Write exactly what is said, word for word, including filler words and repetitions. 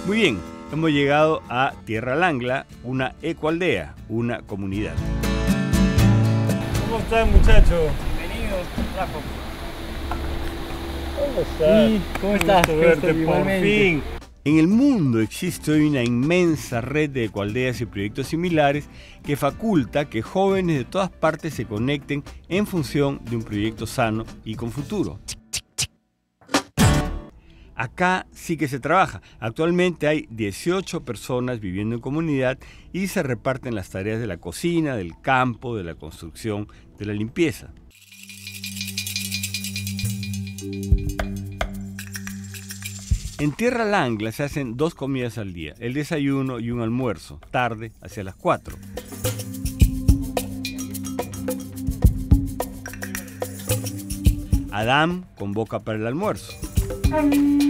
Muy bien, hemos llegado a Tierra Langla, una ecoaldea, una comunidad. ¿Cómo están, muchachos? Bienvenido, Rafa. ¿Cómo estás? Sí, ¿cómo estás? Gusto verte por Igualmente. fin. En el mundo existe hoy una inmensa red de ecoaldeas y proyectos similares que faculta que jóvenes de todas partes se conecten en función de un proyecto sano y con futuro. Acá sí que se trabaja. Actualmente hay dieciocho personas viviendo en comunidad y se reparten las tareas de la cocina, del campo, de la construcción, de la limpieza. En Tierra Langla se hacen dos comidas al día, el desayuno y un almuerzo, tarde hacia las cuatro. Adam convoca para el almuerzo.